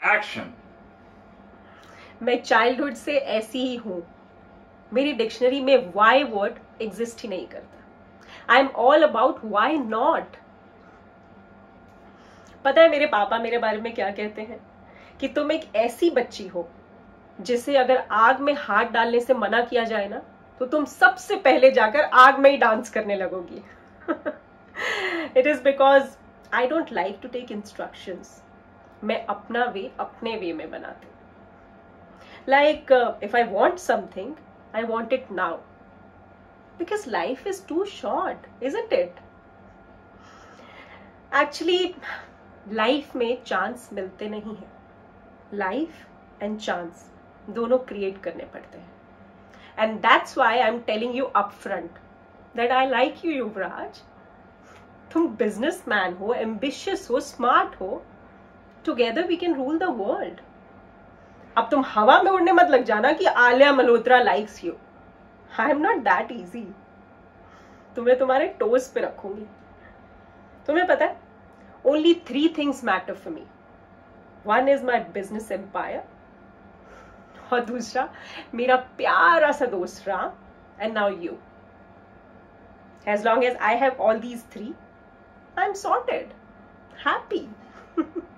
Action. मैं childhood से ऐसी ही हूं। मेरी डिक्शनरी में वाई वर्ड एग्जिस्ट ही नहीं करता। I am all about why not. पता है मेरे पापा मेरे बारे में क्या कहते हैं? कि तुम एक ऐसी बच्ची हो जिसे अगर आग में हाथ डालने से मना किया जाए ना, तो तुम सबसे पहले जाकर आग में ही डांस करने लगोगी। It is because I don't like to take instructions. मैं अपना वे अपने वे में बनाती हूँ। Like, if I want something, I want it now. Because life is too short, isn't it? Actually, life में चांस मिलते नहीं हैं. Life and chance दोनों क्रिएट करने पड़ते हैं. And that's why I'm telling you upfront that I like you, युवराज. तुम businessman हो, ambitious हो, smart हो. Together we can rule the world. अब तुम हवा में उड़ने मत लग जाना कि Alia Malhotra likes you. I am not that easy. तुम्हें तुम्हारे टोज पे रखूंगी। तुम्हें पता है, only 3 things matter for me. 1 is my business empire, और दूसरा मेरा प्यारा सा दोस्त Ram, and now you. As long as I have all these 3, I am sorted, happy.